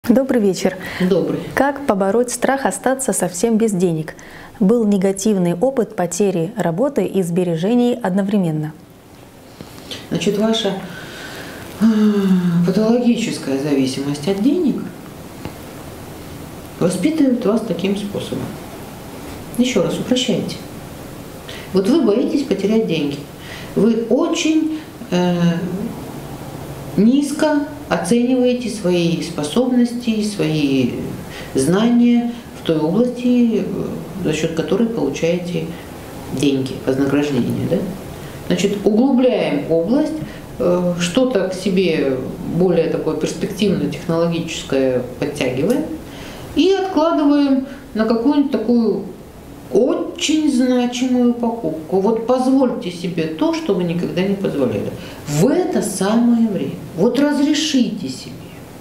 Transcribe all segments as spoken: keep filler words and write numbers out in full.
Добрый вечер. Добрый. Как побороть страх остаться совсем без денег? Был негативный опыт потери работы и сбережений одновременно. Значит, ваша патологическая зависимость от денег воспитывает вас таким способом. Еще раз упрощайте. Вот вы боитесь потерять деньги. Вы очень э, низко оцениваете свои способности, свои знания в той области, за счет которой получаете деньги, вознаграждение. Да? Значит, углубляем область, что-то к себе более такое перспективное, технологическое подтягиваем и откладываем на какую-нибудь такую очень значимую покупку. Вот позвольте себе то, что вы никогда не позволяли. В это самое время. Вот разрешите себе.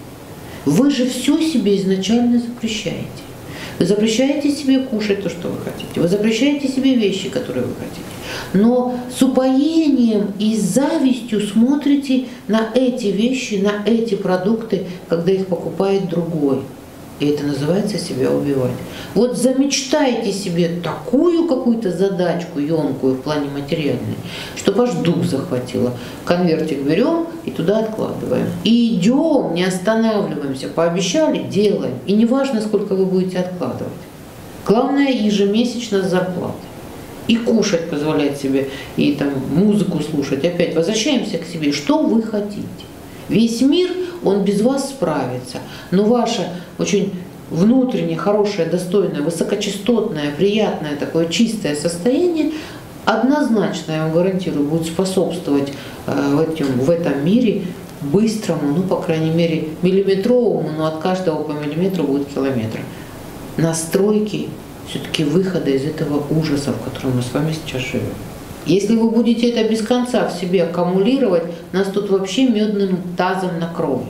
Вы же все себе изначально запрещаете. Вы запрещаете себе кушать то, что вы хотите. Вы запрещаете себе вещи, которые вы хотите. Но с упоением и с завистью смотрите на эти вещи, на эти продукты, когда их покупает другой. И это называется себя убивать. Вот замечтайте себе такую какую-то задачку емкую в плане материальной, чтобы аж дух захватило. Конвертик берем и туда откладываем. И идем, не останавливаемся. Пообещали, делаем. И не важно, сколько вы будете откладывать. Главное, ежемесячно с зарплаты. И кушать позволять себе, и там музыку слушать. Опять возвращаемся к себе. Что вы хотите? Весь мир, он без вас справится. Но ваше очень внутреннее, хорошее, достойное, высокочастотное, приятное, такое чистое состояние однозначно, я вам гарантирую, будет способствовать э, в, этом, в этом мире быстрому, ну, по крайней мере, миллиметровому, но от каждого по миллиметру будет километр. Настройки все-таки выхода из этого ужаса, в котором мы с вами сейчас живем. Если вы будете это без конца в себе аккумулировать, нас тут вообще медным тазом накроет.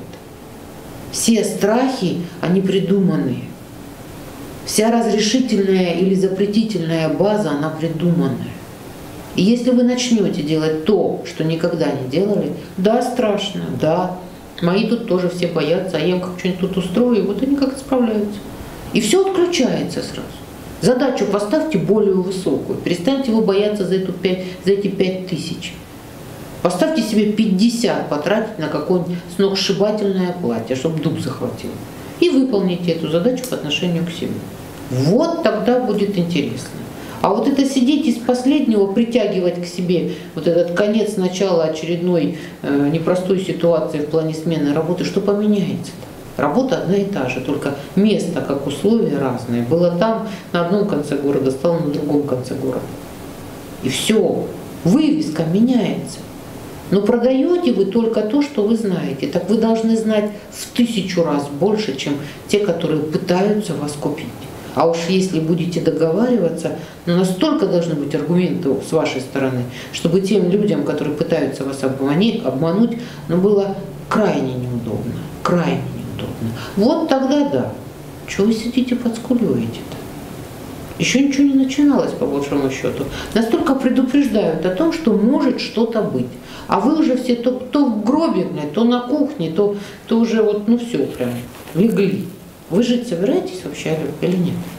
Все страхи, они придуманные. Вся разрешительная или запретительная база, она придуманная. И если вы начнете делать то, что никогда не делали, да, страшно, да, мои тут тоже все боятся, а я им как что-нибудь тут устрою, вот они как-то справляются. И все отключается сразу. Задачу поставьте более высокую. Перестаньте вы бояться за, эту пять, за эти пять тысяч. Поставьте себе пятьдесят потратить на какое-нибудь сногсшибательное платье, чтобы дух захватил. И выполните эту задачу по отношению к себе. Вот тогда будет интересно. А вот это сидеть из последнего, притягивать к себе вот этот конец начала очередной э, непростой ситуации в плане смены работы, что поменяется-то? Работа одна и та же, только место, как условия разные. Было там на одном конце города, стало на другом конце города. И все, вывеска меняется. Но продаете вы только то, что вы знаете. Так вы должны знать в тысячу раз больше, чем те, которые пытаются вас купить. А уж если будете договариваться, ну, настолько должны быть аргументы с вашей стороны, чтобы тем людям, которые пытаются вас обмануть, обмануть, ну, было крайне неудобно. Крайне неудобно. Вот тогда да. Чего вы сидите подскуливаете-то? Еще ничего не начиналось, по большому счету. Настолько предупреждают о том, что может что-то быть. А вы уже все то, то в гробе, то на кухне, то, то уже вот, ну все прям, легли. Вы жить собираетесь вообще или нет?